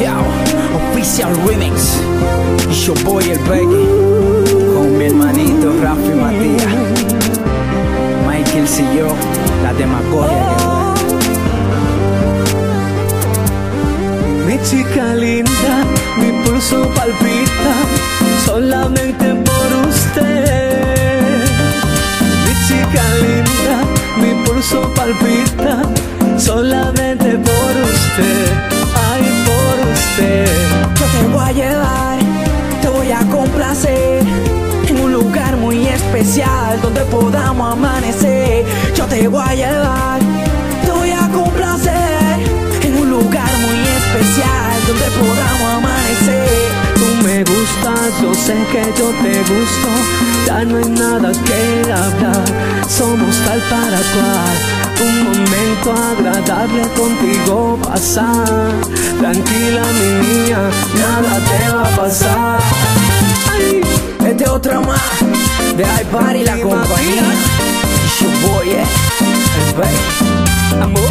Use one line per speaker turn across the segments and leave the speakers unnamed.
Official Remix. Yo voy el Peggy con mi hermanito Rafi Matías, Michael y yo, la demagogia que
Mi chica linda, mi pulso palpita solamente por usted. Mi chica linda, mi pulso palpita solamente por usted. Ay, por usted.
Yo te voy a llevar, te voy a complacer en un lugar muy especial donde podamos amanecer. Yo te voy a llevar, te voy a complacer en un lugar muy especial donde podamos amanecer.
Tú me gustas, yo sé que yo te gusto. Ya no hay nada que hablar, somos tal para cual. Un momento agradable contigo pasar. Tranquila mi niña, nada te va a pasar.
Ay, este otra más de iPad y la compañía. Yo voy, el Peggy, amor.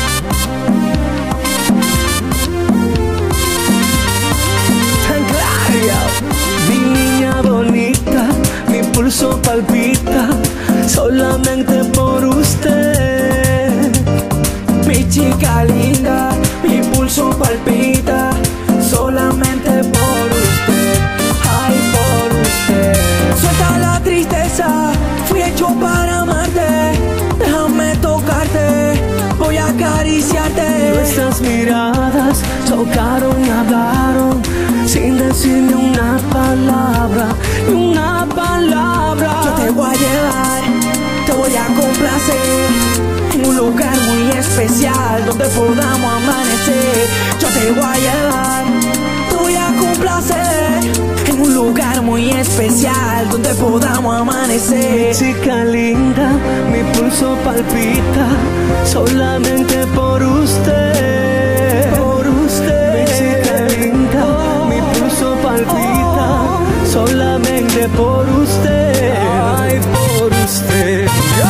Mi niña bonita, mi pulso palpita solamente por usted.
Mi chica linda, mi pulso palpita solamente por usted. Ay, por usted. Suelta la tristeza, fui hecho para amarte. Déjame tocarte, voy a acariciarte.
Nuestras miradas chocaron y hablaron sin decir ni una palabra, ni una palabra.
Yo te voy a llevar, te voy a complacer en un lugar muy especial donde podamos amanecer. Yo te voy a llevar, te voy a complacer en un lugar muy especial donde podamos amanecer.
Mi chica linda, mi pulso palpita solamente por usted. Por usted. Mi chica linda, mi pulso palpita solamente por usted. Ay, por usted.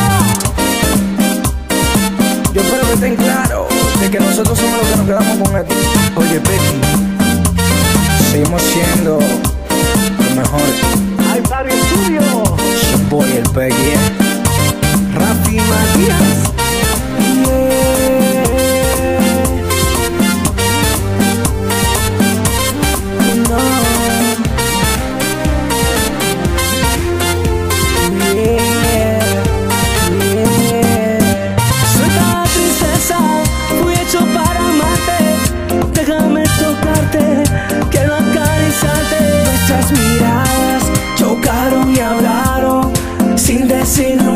Yo espero que estén claros de que nosotros somos los que nos quedamos con esto. Oye, Peggy, seguimos siendo los mejores.
iPad Studio.
Yo voy el Peggy, Rafi Matías.
Quiero acariciarte.
Nuestras miradas chocaron y hablaron sin decir